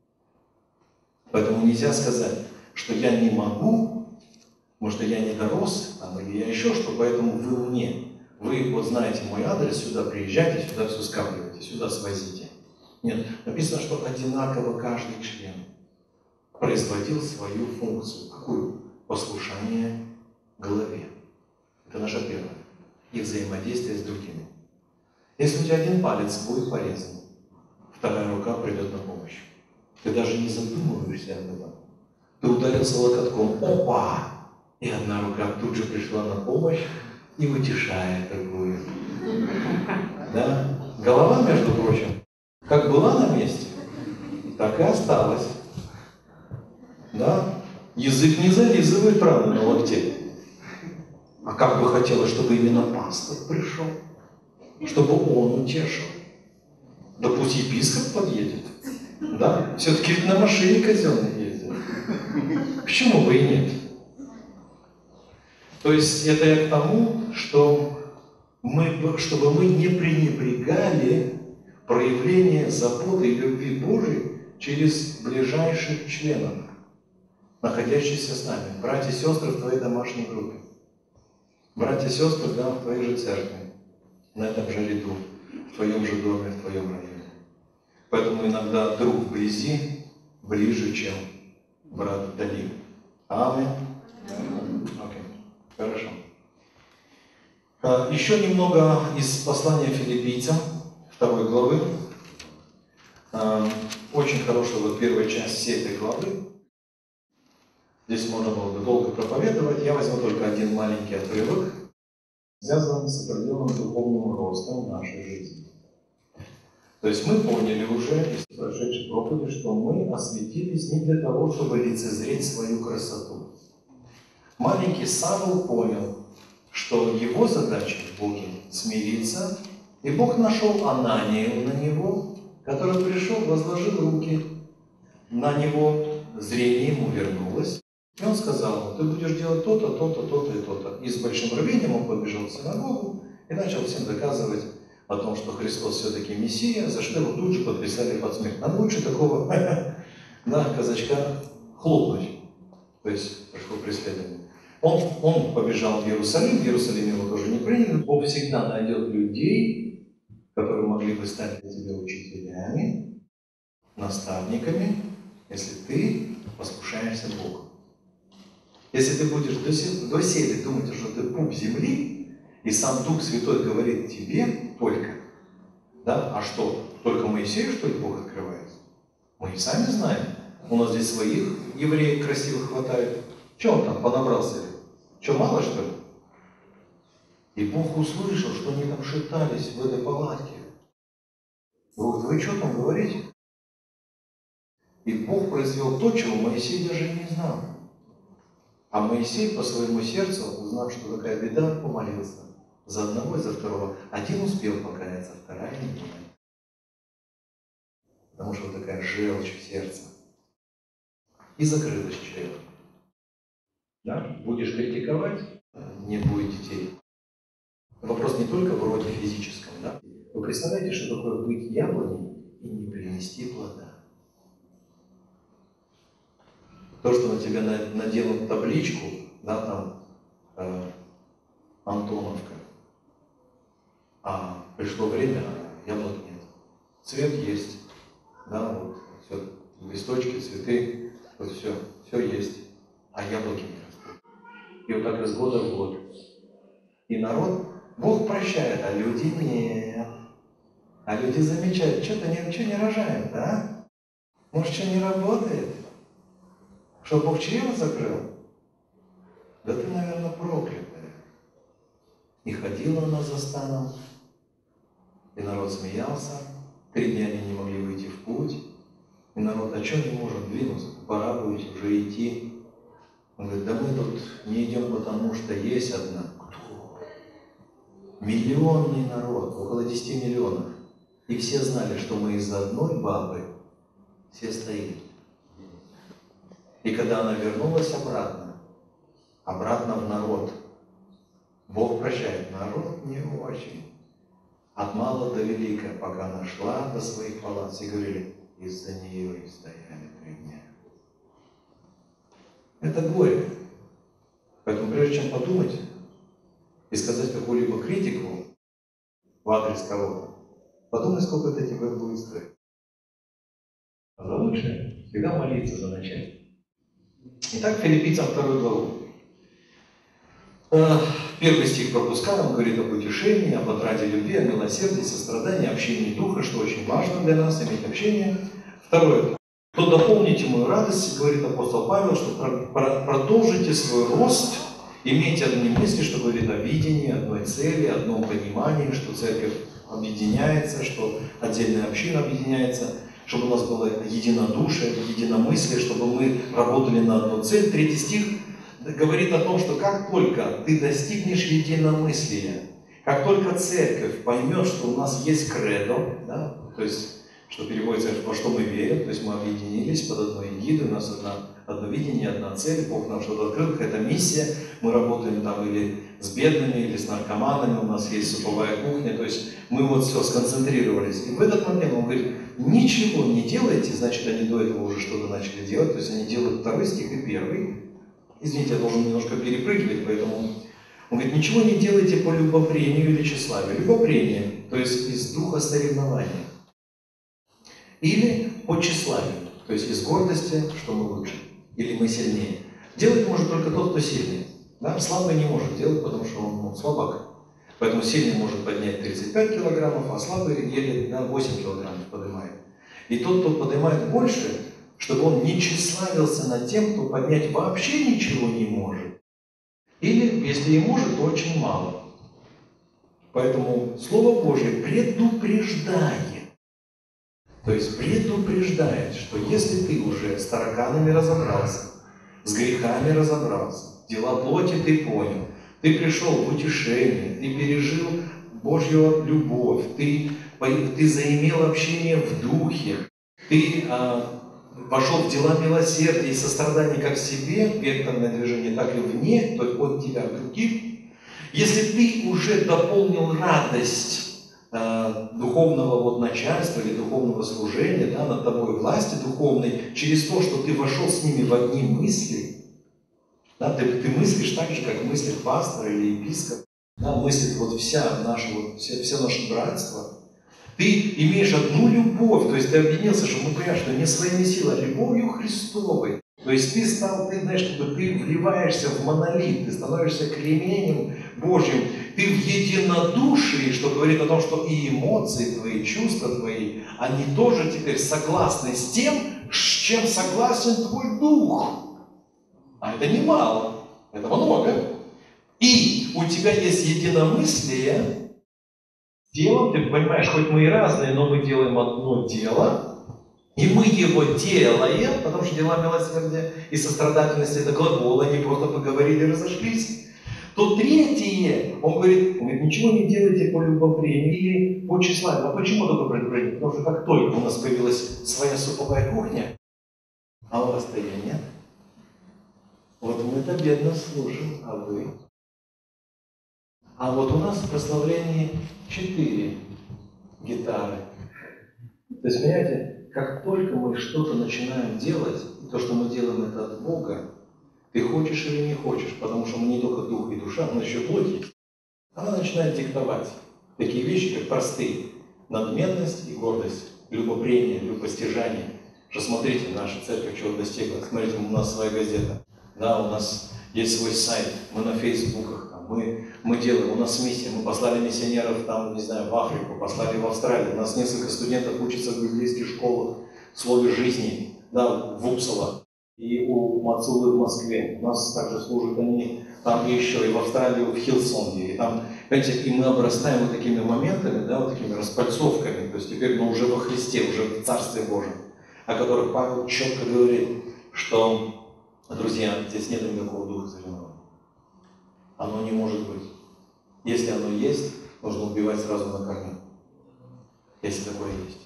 Поэтому нельзя сказать, что я не могу, потому что я не дорос, или я еще что, поэтому вы мне. Вы вот знаете мой адрес, сюда приезжайте, сюда все скапливайте, сюда свозите. Нет, написано, что одинаково каждый член производил свою функцию. Какую? Послушание голове. Это наша первая. И взаимодействие с другими. Если у тебя один палец будет порезан, вторая рука придет на помощь. Ты даже не задумываешься об этом. Ты ударился локотком. Опа! И одна рука тут же пришла на помощь и утешает другую. Да? Голова, между прочим, как была на месте, так и осталась. Да? Язык не зализывает, правда, на локте. А как бы хотелось, чтобы именно пастор пришел, чтобы он утешил. Да пусть епископ подъедет. Да? Все-таки ведь на машине казенной ездит. Почему бы и нет? То есть это я к тому, что чтобы мы не пренебрегали проявление заботы и любви Божией через ближайших членов, находящихся с нами. Братья и сестры в твоей домашней группе. Братья и сестры, да, в твоей же церкви, на этом же ряду, в твоем же доме, в твоем районе. Поэтому иногда друг вблизи ближе, чем брат вдали. Аминь. Окей. Хорошо. Еще немного из послания филиппийцам, 2 главы. Очень хорошая вот первая часть всей этой главы. Здесь можно было бы долго проповедовать. Я возьму только один маленький отрывок, связанный с определенным духовным ростом нашей жизни. То есть мы поняли уже из прошедшей проповеди, что мы осветились не для того, чтобы лицезреть свою красоту. Маленький Савл понял, что его задача в Боге смириться, и Бог нашел Ананию на него, который пришел, возложил руки на него, зрение ему вернулось, и он сказал: ты будешь делать то-то, то-то, то-то и то-то. И с большим рвением он побежал в синагогу и начал всем доказывать о том, что Христос все-таки Мессия, за что его тут же подписали под смерть. Нам лучше такого казачка хлопнуть. То есть пришло преследование. Он побежал в Иерусалим его тоже не приняли. Бог всегда найдет людей, которые могли бы стать для тебя учителями, наставниками, если ты послушаешься Богу. Если ты будешь доселе думать, что ты пуп земли, и сам Дух Святой говорит тебе только, да, а что, только Моисею, что ли, Бог открывает? Мы и сами знаем. У нас здесь своих евреев красивых хватает. Чего он там понабрался? Что, мало, что ли? И Бог услышал, что они там шептались в этой палатке. Говорит, вы что там говорите? И Бог произвел то, чего Моисей даже не знал. А Моисей по своему сердцу, узнав, что такая беда, помолился за одного и за второго. Один успел покаяться, вторая не успела. Потому что вот такая желчь в сердце. И закрылась чрево. Да? Будешь критиковать, не будет детей. Вопрос не только в роде физическом. Да? Вы представляете, что такое быть яблоней и не принести плода? То, что на тебя наделают табличку, да, там, Антоновка, а пришло время, а яблок нет. Цвет есть, да, вот, все, листочки, цветы, вот все есть, а яблоки не растут. И вот так из года в год. И народ, Бог прощает, а люди нет. А люди замечают, что-то ничего не рожаем, да? Может, что не работает? Что Бог чрево закрыл? Да ты, наверное, проклятая. И ходила она за станом, и народ смеялся. 3 дня они не могли выйти в путь. И народ, а что не может двинуться? Пора будет уже идти. Он говорит, да мы тут не идем, потому что есть одна. Кто? Миллионный народ, около 10 миллионов. И все знали, что мы из одной бабы все стоим. И когда она вернулась обратно в народ, Бог прощает, народ не очень. От мала до велика, пока она шла до своих палат, все говорили, из-за нее и стояли 3 дня. Это горе. Поэтому прежде чем подумать и сказать какую-либо критику в адрес кого-то, подумай, сколько это тебе будет стоить. А за лучшее всегда молиться за начальство. Итак, Филиппийцам 2 главу. Первый стих пропускаем, он говорит об утешении, об отряде любви, о милосердии, сострадании, общении духа, что очень важно для нас, иметь общение. Второе. То дополните мою радость, говорит апостол Павел, что продолжите свой рост, имейте одни мысли, что говорит о видении, одной цели, одном понимании, что церковь объединяется, что отдельная община объединяется, чтобы у нас было единодушие, единомыслие, чтобы мы работали на одну цель. 3 стих говорит о том, что как только ты достигнешь единомыслия, как только церковь поймет, что у нас есть кредо, да, то есть, что переводится, во что мы верим, то есть мы объединились под одной эгидой, у нас одно видение, одна цель, Бог нам что-то открыл, какая-то миссия, мы работаем там или с бедными, или с наркоманами, у нас есть суповая кухня, то есть мы вот все сконцентрировались. И в этот момент он говорит, ничего не делайте, значит, они до этого уже что-то начали делать, то есть они делают 2 стих и 1. Извините, я должен немножко перепрыгивать, поэтому он говорит, ничего не делайте по любопрению или тщеславию. Любопрение, то есть из духа соревнования. Или по тщеславию, то есть из гордости, что мы лучше, или мы сильнее. Делать может только тот, кто сильный. Да? Слабый не может делать, потому что он слабак. Поэтому сильный может поднять 35 килограммов, а слабый еле 8 килограммов поднимает. И тот, кто поднимает больше, чтобы он не тщеславился над тем, кто поднять вообще ничего не может. Или, если и может, то очень мало. Поэтому Слово Божие предупреждает. То есть предупреждает, что если ты уже с тараканами разобрался, с грехами разобрался, дела плоти ты понял, ты пришел в утешение, ты пережил Божью любовь, ты заимел общение в духе, ты вошел в дела милосердия и сострадания как в себе, векторное движение, так и вне, то есть от тебя к другим. Если ты уже дополнил радость духовного начальства или духовного служения, да, над тобой власти духовной, через то, что ты вошел с ними в одни мысли, да, ты мыслишь так же, как мыслит пастор или епископ, да, мыслит все наше братство, Ты имеешь одну любовь, то есть ты объединился, чтобы мы понимали, что не своими силами, а любовью Христовой. То есть ты стал, ты знаешь, как бы ты вливаешься в монолит, ты становишься кременем Божьим, ты в единодушии, что говорит о том, что и эмоции твои, чувства твои, они тоже теперь согласны с тем, с чем согласен твой дух. А это немало, это много. И у тебя есть единомыслие с делом, ты понимаешь, хоть мы и разные, но мы делаем одно дело, и мы его делаем, потому что дела милосердия и сострадательности – это глаголы, они просто поговорили и разошлись. То третье, он говорит, ничего не делайте по любопрению или по тщеславию. А почему только предупреждение? Потому что как только у нас появилась своя суповая кухня, а у вас-то ее нет, вот мы-то бедно служим, а вы? А вот у нас в прославлении 4 гитары. То есть, понимаете, как только мы что-то начинаем делать, то, что мы делаем, это от Бога, ты хочешь или не хочешь, потому что мы не только дух и душа, но еще плоть есть. Она начинает диктовать такие вещи, как простые. Надменность и гордость, любопрение, любопостижание. Что смотрите, наша церковь чего достигла. Смотрите, у нас своя газета. Да, у нас есть свой сайт, мы на фейсбуках, там, мы делаем, у нас миссия, мы послали миссионеров там, не знаю, в Африку, послали в Австралию. У нас несколько студентов учатся в библейских школах, в слове жизни, да, в Упсало. И у Мацулы в Москве. У нас также служат они там еще, и в Австралии, в Хилсонге. И там, понимаете, и мы обрастаем вот такими моментами, да, вот такими распальцовками. То есть теперь мы уже во Христе, уже в Царстве Божьем, о которых Павел четко говорит, что, друзья, здесь нет никакого духа соревнований. Оно не может быть. Если оно есть, нужно убивать сразу на корню. Если такое есть.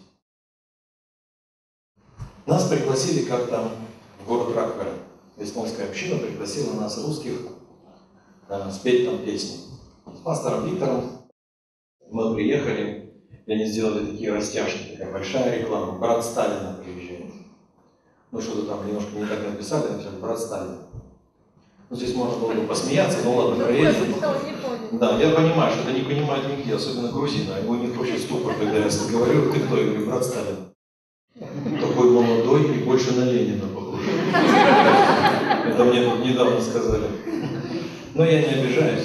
Нас пригласили как-то в город Раквера. Эстонская община пригласила нас, русских, спеть там песни. С пастором Виктором мы приехали, и они сделали такие растяжки, такая большая реклама. Брат Сталина приезжает. Ну что-то там немножко не так написали, написали брат Сталина. Ну здесь можно было бы посмеяться, ну ладно, проедем. Да, я понимаю, что это не понимают нигде, особенно грузины. У них вообще ступор, когда я говорю, ты кто? Я говорю, брат Сталин. Такой молодой и больше на Ленина похож. Это мне тут недавно сказали. Но я не обижаюсь.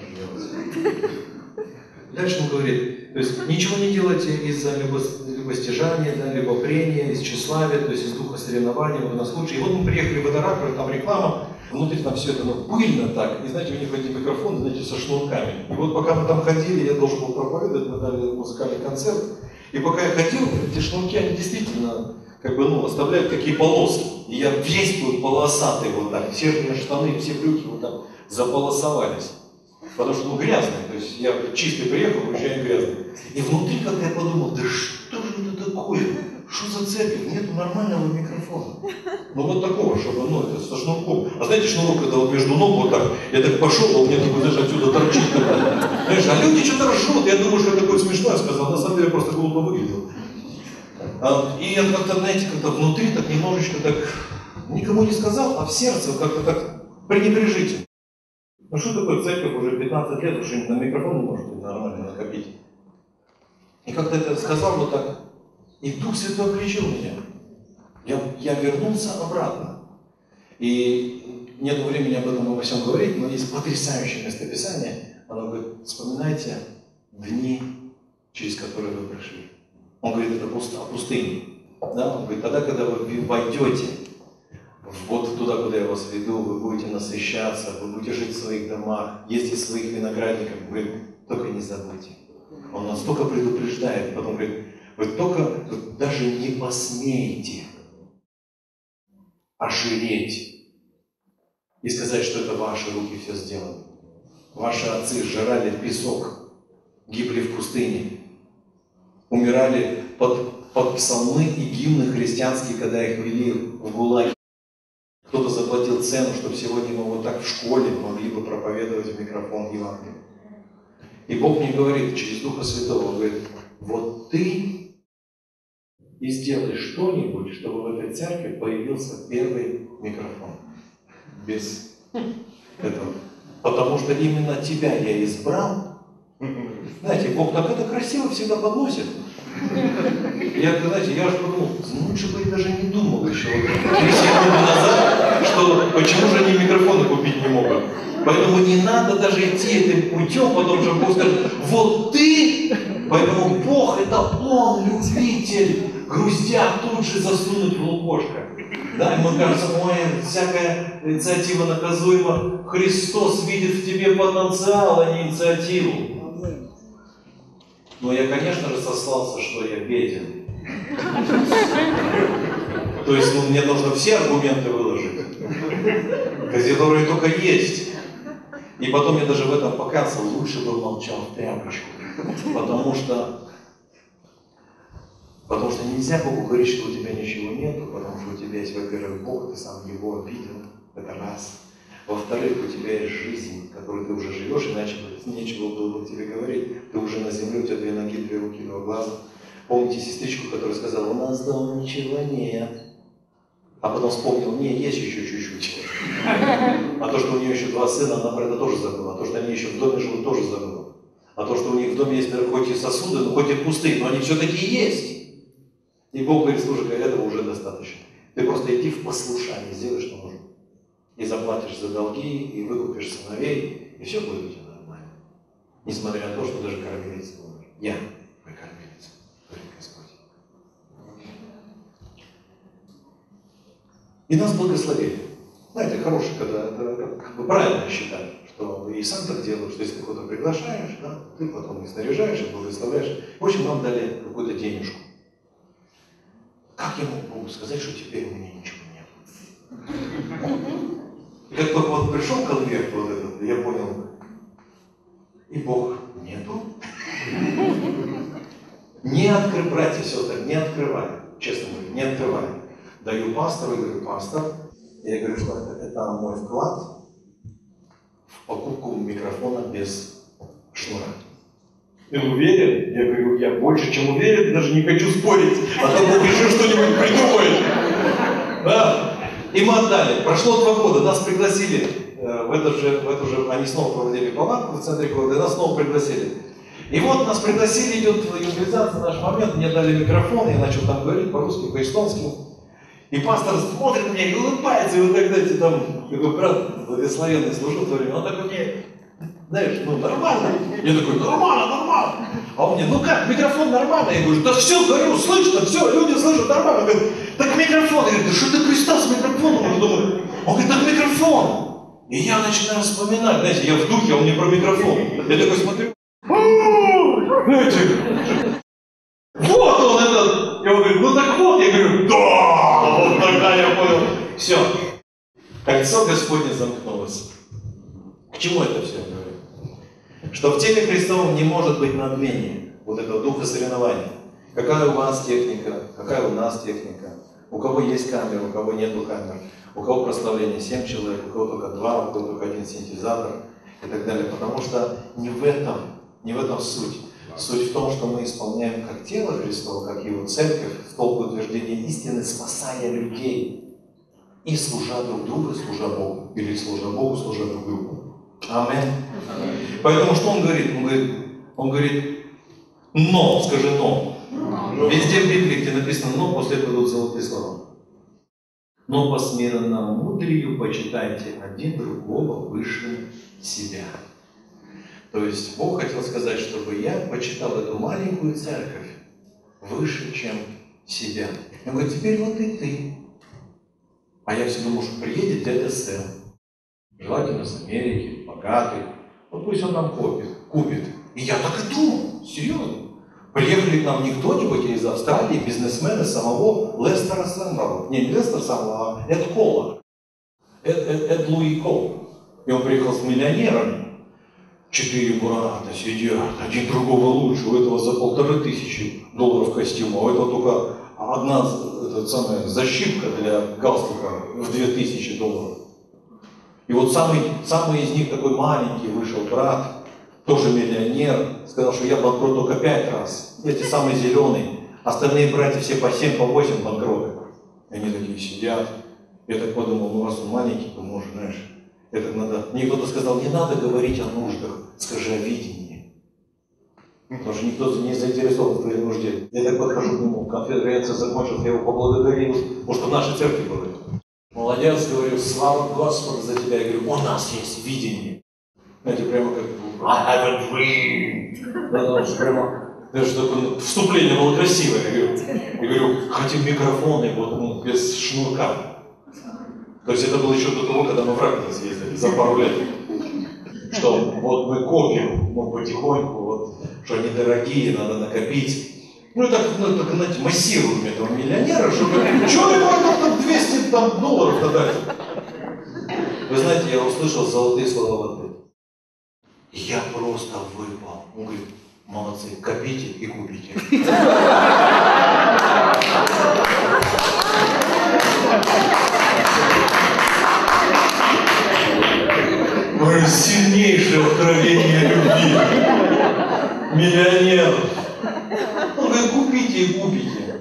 Дальше он говорит, то есть ничего не делайте из-за любостяжания, да, любопрения, из тщеславия, то есть из духа соревнования, вот у нас лучше. И вот мы приехали в Эдораквер, там реклама, внутри там все это пыльно так, и знаете, у них эти микрофоны, знаете, со шнурками. И вот пока мы там ходили, я должен был проповедовать, мы дали музыкальный концерт, и пока я ходил, эти шнурки, они действительно, как бы, ну, оставляют такие полоски. И я весь был полосатый вот так, все же у меня штаны, все брюки вот так заполосовались. Потому что, ну, грязный, то есть я чистый приехал, уезжаю грязный. И внутри, когда я подумал, да что же это такое? Что за церковь? Нету нормального микрофона. Ну вот такого, чтобы, ну, это со шнурком. А знаете, шнурок, когда вот между ног вот так, я так пошел, а у меня такой даже отсюда торчит. Знаешь, а люди что-то ржут, я думаю, что я такое смешное сказал, на самом деле я просто глупо выглядел. И я как-то, знаете, как-то внутри так немножечко так, никому не сказал, а в сердце как-то так пренебрежительно. Ну что такое церковь уже 15 лет, уже на микрофон не может быть нормально накопить. И как-то это сказал вот так, и Дух Святой обличил меня. Я вернулся обратно. И нет времени об этом обо всем говорить, но есть потрясающее местописание. Оно говорит, вспоминайте дни, через которые вы прошли. Он говорит, это о пустыне. Да? Он говорит, тогда, когда вы войдете вот туда, куда я вас веду, вы будете насыщаться, вы будете жить в своих домах, есть из своих виноградников, говорит, только не забудьте. Он настолько предупреждает, потом говорит, вы только даже не посмеете ожиреть и сказать, что это ваши руки все сделали. Ваши отцы сжирали песок, гибли в пустыне, умирали под псалмы и гимны христианские, когда их вели в ГУЛАГе. Кто-то заплатил цену, чтобы сегодня мы вот так в школе могли бы проповедовать в микрофон Евангелие. И Бог мне говорит через Духа Святого, Он говорит, вот ты и сделай что-нибудь, чтобы в этой церкви появился первый микрофон. Без этого. Потому что именно тебя я избрал. Знаете, Бог так это красиво всегда подносит. Я, знаете, я же подумал, лучше бы я даже не думал еще 3 секунды назад, что почему же они микрофоны купить не могут. Поэтому не надо даже идти этим путем, потом же Бог скажет, вот ты, поэтому Бог это Он, любитель, груздя тут же засунуть в лукошко. Да, ему кажется, ой, всякая инициатива наказуема. Христос видит в тебе потенциал, а не инициативу. Но я, конечно же, сослался, что я беден. То есть мне нужно все аргументы выложить, которые только есть. И потом я даже в этом покаялся, лучше бы молчал в тряпочку. Потому что нельзя Богу говорить, что у тебя ничего нету, потому что у тебя есть, во-первых, Бог, ты сам Его обидел, это раз. Во-вторых, у тебя есть жизнь, которой ты уже живешь, иначе нечего было бы тебе говорить. Ты уже на земле, у тебя 2 ноги, 2 руки, 2 глаза. Помните сестричку, которая сказала, у нас дома ничего нет. А потом вспомнил, не, есть еще чуть-чуть. А то, что у нее еще 2 сына, она про это тоже забыла. А то, что они еще в доме живут, тоже забыла. А то, что у них в доме есть хоть и сосуды, но хоть и пустые, но они все-таки есть. И Бог говорит, слушай, этого уже достаточно. Ты просто иди в послушание, сделай, что нужно. И заплатишь за долги, и выкупишь сыновей, и все будет у тебя нормально. Несмотря на то, что даже кормилец умер. Я мой кормилец, говорит Господь. И нас благословили. Знаете, хороший, когда это как бы правильно считать, что и сам так делаешь, что если ты кого-то приглашаешь, да, ты потом их снаряжаешь и благословляешь. В общем, нам дали какую-то денежку. Как я мог Богу сказать, что теперь у меня ничего нет? И как только вот пришел конверт вот этот, я понял, и Бог нету. Не открывай, братья и сестры, не открывай, честно говорю, не открывай. Даю пастору, говорю, пастор, я говорю, что это мой вклад в покупку микрофона без шнура. Ты уверен? Я говорю, я больше, чем уверен, даже не хочу спорить, а то Бог еще что-нибудь придумает. Да. И мы отдали. Прошло 2 года, нас пригласили в эту же, они снова проводили палатку в центре города, и нас снова пригласили. И вот нас пригласили, идет евангелизация, наш момент, мне дали микрофон, я начал там говорить по-русски, по-эстонски. И пастор смотрит на меня и улыбается, и вот тогда там такой брат благословенный служил в то время, он такой мне, знаешь, ну нормально. Я такой, нормально. А он мне, ну как, микрофон нормально? Я говорю, да все, говорю, слышно, все, люди слышат нормально. Он говорит, так микрофон. Я говорю, да что ты пристал с микрофоном? Он говорит, так микрофон. И я начинаю вспоминать, знаете, я в духе, а он мне про микрофон. Я такой смотрю, знаете, вот он этот. И он говорит, ну так вот. Я говорю, да, вот тогда я понял. Все, кольцо Господне замкнулось. К чему это все говорю? Что в теле Христовом не может быть надмения, вот этого духа соревнования. Какая у вас техника, какая у нас техника, у кого есть камера, у кого нету камер, у кого прославление 7 человек, у кого только 2, у кого только 1 синтезатор и так далее. Потому что не в этом суть. Суть в том, что мы исполняем как тело Христово, как Его церковь, столб утверждения истины, спасая людей. И служа друг другу, служа Богу. Или служа Богу, служа друг другу. Аминь. Поэтому что он говорит? Он говорит, но, скажи но. Везде в Библии, где написано но, после этого идут золотые слова. Но по смиренному мудрию почитайте один другого выше себя. То есть Бог хотел сказать, чтобы я почитал эту маленькую церковь выше, чем себя. Он говорит, теперь вот и ты. А я все думал, что приедет дядя Сэм. Желательно с Америки, богатый. Вот пусть он нам купит. И я так и думал, серьезно. Приехали к нам не кто-нибудь из Австралии, бизнесмены самого Лестера Сэмбала. Не Лестер Сэмбала, а Эд Кола. Эд Луи Кол. И он приехал с миллионерами. 4 брата сидят, один другого лучше. У этого за $1500 костюма, а у этого только одна защипка для галстука в $2000. И вот самый из них такой маленький вышел брат, тоже миллионер, сказал, что я банкрот только 5 раз. Эти самый зеленый, остальные братья все по 7, по 8 банкроты. И они такие сидят. Я так подумал, ну раз он маленький, то может, знаешь, это надо. Мне кто-то сказал, не надо говорить о нуждах, скажи о видении. Потому что никто не заинтересован в твоей нужде. Я так подхожу к нему, конференция закончилась, я его поблагодарил, потому что в нашей церкви было. Молодец, говорю, слава Господу за тебя. Я говорю, у нас есть видение. Знаете, прямо как I have a dream. Да, прямо, даже такое вступление было красивое. Я говорю, хотим микрофоны вот, без шнурка. То есть это было еще до того, когда мы в Ракне съездили, за пару лет. Что вот мы копим, потихоньку, вот, что они дорогие, надо накопить. Ну, так, знаете, массируем этого миллионера, чтобы, что ему там 200 долларов дать? Вы знаете, я услышал золотые слова в ответ. Я просто выпал. Он говорит, молодцы, копите и купите. Сильнейшее откровение любви. Миллионер. Он говорит, купите и купите.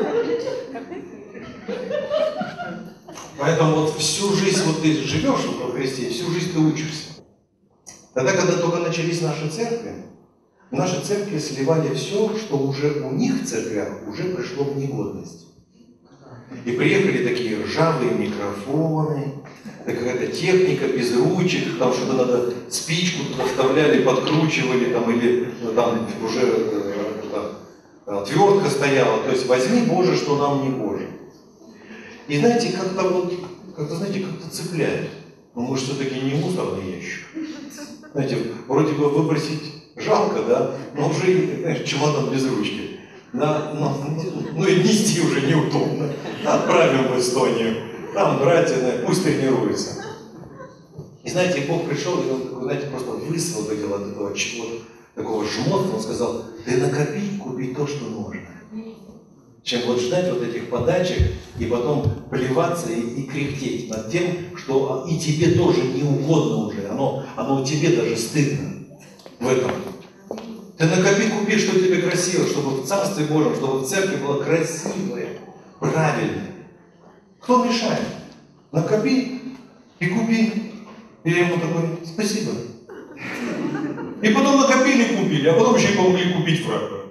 Поэтому вот всю жизнь вот ты живешь во Христе, всю жизнь ты учишься. Тогда, когда только начались наши церкви, в наши церкви сливали все, что уже у них в церквях уже пришло в негодность. И приехали такие ржавые микрофоны, какая-то техника без ручек, там что-то надо, спичку туда вставляли, подкручивали, там, или там уже отвертка стояла. То есть возьми, Боже, что нам не Боже. И знаете, как-то вот, как-то цепляет. Ну, может, все-таки не мусорный ящик. Знаете, вроде бы выбросить жалко, да, но уже, знаешь, чемодан без ручки. Да, ну и нести уже неудобно. Отправим в Эстонию. Там братья, пусть тренируются. И знаете, Бог пришел, и он, знаете, просто высвободил от этого чего-то, такого жмота. Он сказал, ты накопи, купи то, что нужно. Чем вот ждать вот этих подачек и потом плеваться и кряхтеть над тем, что и тебе тоже не угодно уже. Оно тебе даже стыдно в этом. Ты накопи, купи, что тебе красиво, чтобы в Царстве Божьем, чтобы в церкви было красивое, правильное. Кто мешает? Накопи и купи. И я ему такой, спасибо. И потом накопили, купили, а потом еще и помогли купить фраг.